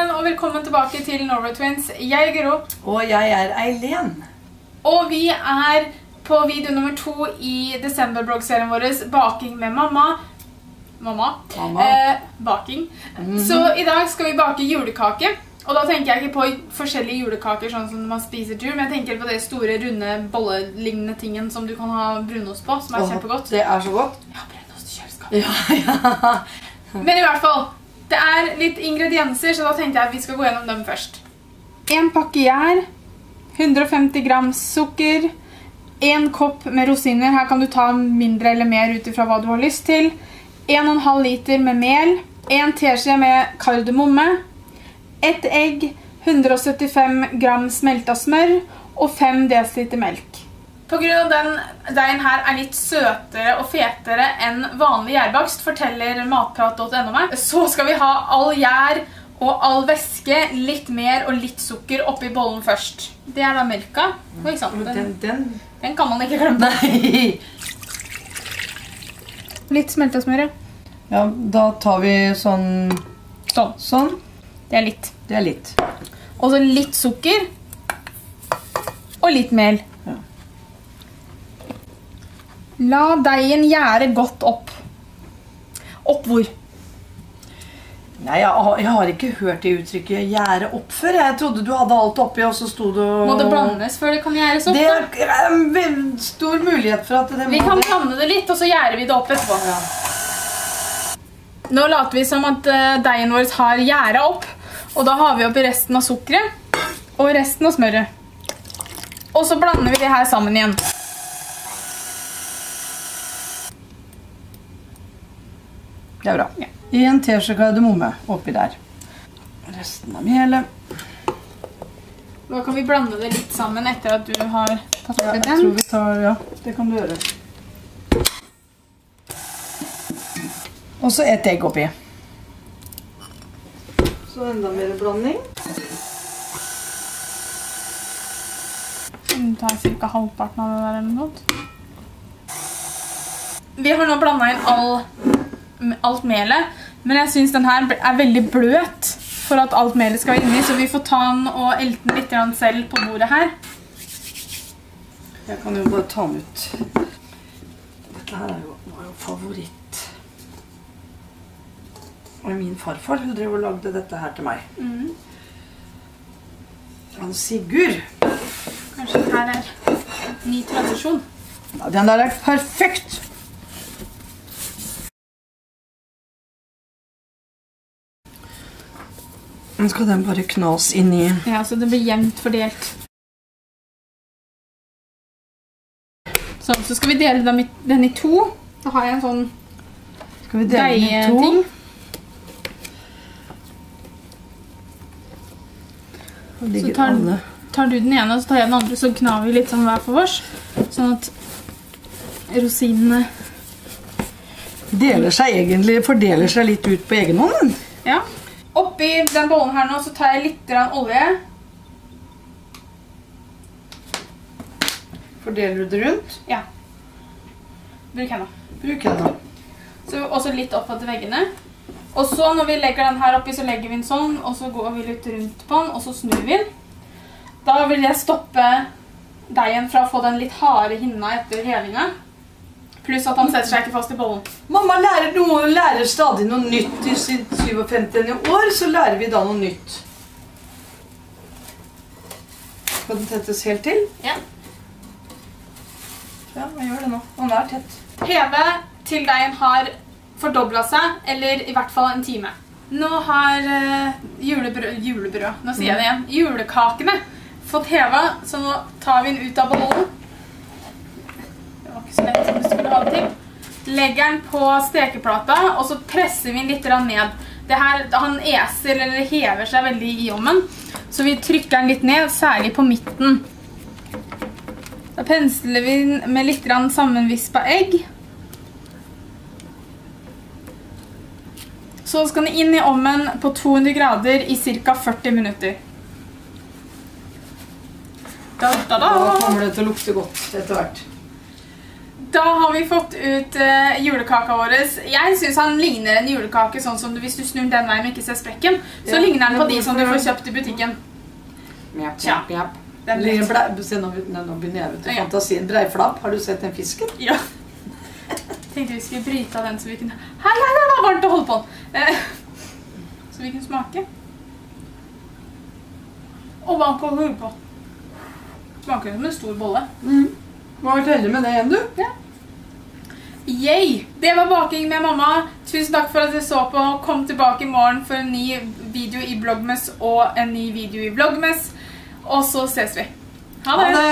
sammen og velkommen tilbake til Norway Twins. Jeg er Guro. Og jeg er Eileen. Og vi er på video nummer 2 i desember-blogg-serien vår, Baking med mamma. Baking. Så i dag skal vi bake julekake. Og da tenker jeg ikke på forskjellige julekaker sånn som man spiser til jul, men jeg tenker på det store, runde, bollelignende tingen som du kan ha brunost på, som er kjempegodt. Det er så godt. Ja, brunost i kjøleskapet. Ja. Men i hvert fall, det er litt ingredienser, så da tenkte jeg at vi skal gå gjennom dem først. 1 pakke gjær, 150 gram sukker, 1 kopp med rosiner. Her kan du ta mindre eller mer ut ifra hva du har lyst til. 1,5 liter med mel, 1 teskje med kardemomme, 1 egg, 175 gram smelta smør og 5 dl melk. På grunn av den deigen her er litt søtere og fetere enn vanlig gjærbakst, forteller matprat.no meg. Så skal vi ha all gjær og all væske, litt mer og litt sukker oppi bollen først. Det er da melka. Oi, sant? Den kan man ikke glemme. Nei. Litt smelta smør. Ja, da tar vi sånn. Det er litt. Det er litt. Og så litt sukker og litt mel. La deigen gjære godt opp. Opp hvor? Nei, jeg har ikke hørt det uttrykket gjære opp før. Jeg trodde du hadde alt oppi, og så stod det... Må det blandes før det kan gjæres opp? Det er en veldig stor mulighet for at det må... Vi kan blande det litt, og så gjærer vi det opp etterpå. Ja. Nå later vi som at deigen vår har gjæret opp, og da har vi oppi resten av sukkeret og resten av smøret. Og så blander vi det her sammen igjen. Det er bra. Ja. 1 teskje kardemomme oppi der. Resten av melet. Da kan vi blande det litt sammen etter at du har tatt oppi den. Jeg tror vi tar, ja, det kan du gjøre. Og så 1 egg oppi. Så enda mer blanding. Du tar cirka halvparten av det der eller noe. Vi har nå blandet inn alt melet, men jeg synes den her er veldig bløt for at alt melet skal inn i, så vi får ta den og elte den litt selv på bordet her. Jeg kan jo bare ta den ut. Dette her var jo favoritt. Og min farfar, hun drev og lagde dette her til meg. Han Sigurd. Kanskje det her er ny tradisjon. Ja, den der er perfekt. Nå skal den bare knas inn i... Ja, så det blir jevnt fordelt. Sånn, så skal vi dele den i 2. Da har jeg en sånn deig-ting. Så tar du den ene, og så tar jeg den andre, så knar vi litt sånn hver for oss. Sånn at rosinene... fordeler seg litt ut på egen hånd. Ja. Oppi den bollen her nå så tar jeg litt olje. Fordeler du det rundt? Ja. Bruk henne. Bruk henne. Så også litt opp til veggene. Og så når vi legger den her oppi, så legger vi den sånn, og så går vi litt rundt på den, og så snur vi den. Da vil jeg stoppe deigen fra å få den litt harde hinna etter hevinga. Pluss at han setter seg ikke fast i bollen. Mamma lærer stadig noe nytt i sitt 57. år, så lærer vi da noe nytt. Skal den tettes helt til? Ja. Ja, jeg gjør det nå. Den er tett. Heve til deigen har fordoblet seg, eller i hvert fall en time. Nå har julebrød, nå sier jeg det igjen, julekakene fått heva, så nå tar vi den ut av bollen. Det var ikke så lett som vi skulle ha det til. Legger den på stekeplata, og så presser vi den litt ned. Han eser eller hever seg veldig i ovnen, så vi trykker den litt ned, særlig på midten. Da pensler vi den med litt sammenvispa egg. Så skal den inn i ovnen på 200 grader i ca. 40 minutter. Da kommer det til å lukte godt etter hvert. Da har vi fått ut julekaka vår. Jeg synes han ligner en julekake, sånn som hvis du snur den veien og ikke ser sprekken, så ligner den på de som du får kjøpt i butikken. Se, nå begynner jeg til fantasien. Breiflapp, har du sett den fisken? Ja. Tenkte vi skulle bryte av den så vi kunne... Hei, det var varmt å holde på den. Så vi kunne smake. Og vann på hull på. Smaker som en stor bolle. Hva har du heldig med det igjen, du? Ja. Yay! Det var baking med mamma. Tusen takk for at du så på. Kom tilbake i morgen for en ny video i Vlogmas og en ny video i Vlogmas. Og så ses vi. Ha det!